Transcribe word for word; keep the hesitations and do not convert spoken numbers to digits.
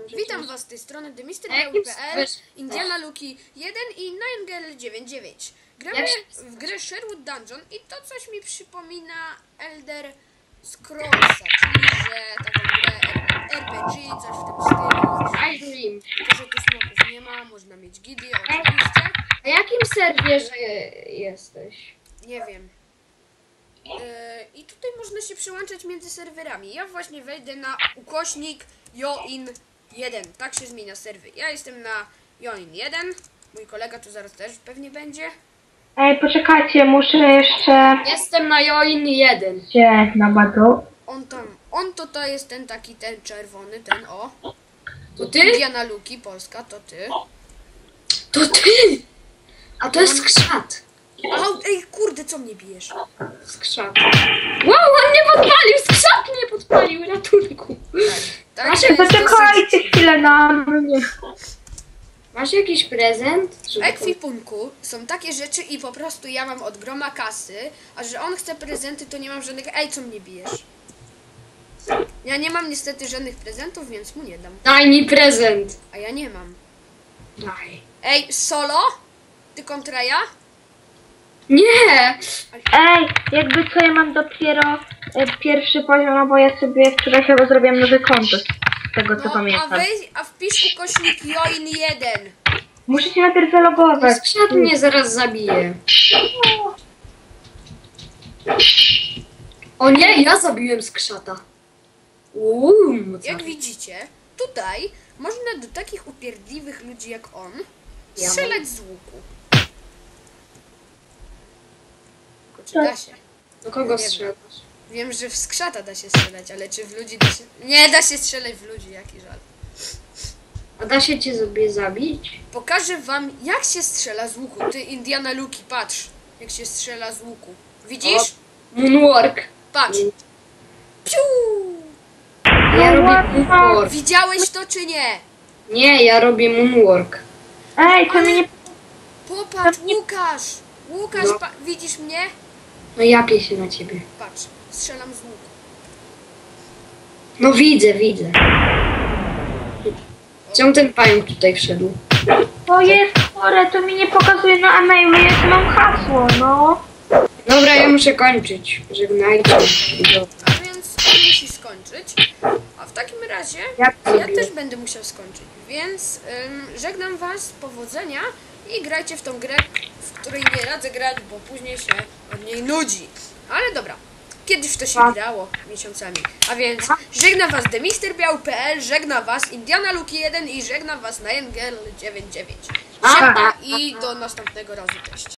Witam was z tej strony jakim TheMisterGirl.pl, s- Indiana Luki jeden i Ninegirl dziewięćdziesiąt dziewięć. Gramy Jak się- w grę Sherwood Dungeon i to coś mi przypomina Elder Scrollsa, czyli że taką grę R P G, coś w tym stylu. Skyrim. To, że tu smoków nie ma, można mieć gidy, oczywiście. A jakim serwierze jesteś? Nie wiem. Yy, I tutaj można się przyłączać między serwerami. Ja właśnie wejdę na ukośnik join jeden. Tak się zmienia serwer. Ja jestem na join jeden. Mój kolega tu zaraz też pewnie będzie. Ej, poczekajcie, muszę jeszcze... Jestem na Join jeden. Gdzie na badu? On tam, on to to jest ten taki, ten czerwony, ten o. To ty? Indiana Luki, Polska, to ty. To ty! A to jest skrzat. Au, ej, kurde, co mnie bijesz? Skrzat. Wow, on mnie podpalił! Skrzat mnie podpalił! Ratunku! Tak, Masz, to jest dosyć- Poczekajcie chwilę na mnie. masz jakiś prezent? W Żeby ekwipunku są takie rzeczy i po prostu ja mam od groma kasy, a że on chce prezenty, to nie mam żadnego... Ej, co mnie bijesz? Ja nie mam niestety żadnych prezentów, więc mu nie dam. Daj mi prezent! A ja nie mam. Daj. Ej, solo? Ty kontra ja? Nie! Ej, jakby co, ja mam dopiero e, pierwszy poziom, no bo ja sobie wczoraj chyba zrobiłem nowe konto, z tego co No, a pamiętam. weź, a wpisz ukośnik join jeden. Muszę się najpierw zalogować. Skrzat mnie zaraz zabije. O nie, ja zabiłem skrzata. Uuu, Jak widzicie, tutaj można do takich upierdliwych ludzi jak on Ja strzelać z łuku. Tylko czy da się? Do kogo Nie wiem. strzelasz? Wiem, że w skrzata da się strzelać, ale czy w ludzi da się... Nie da się strzelać w ludzi, jaki żal. A da się cię sobie zabić? Pokażę wam, jak się strzela z łuku. Ty, Indiana Luki, patrz, jak się strzela z łuku. Widzisz? Moonwalk. Patrz. Piu! Ja robię moonwalk. Widziałeś to, czy nie? Nie, ja robię moonwalk. Ej, to mnie nie... Popatrz, Łukasz! Łukasz, No. pa- widzisz mnie? No japię się na ciebie. Patrz, strzelam z łuku. No widzę, widzę. Czemu ten pająk tutaj wszedł? To jest chore, to mi nie pokazuje na e-mailu, jak mam hasło, no. Dobra, ja muszę kończyć. Żegnajcie. A więc on musi skończyć. A w takim razie Jak ja zrobię? też będę musiał skończyć. Więc ym, żegnam was, powodzenia i grajcie w tą grę, w której nie radzę grać, bo później się od niej nudzi. Ale dobra, kiedyś w to się grało miesiącami. A więc żegnam was TheMisterGirl.pl, żegna was Indiana Luki jeden i żegnam was Ninegirl dziewięćdziesiąt dziewięć. Siema i do następnego razu, cześć.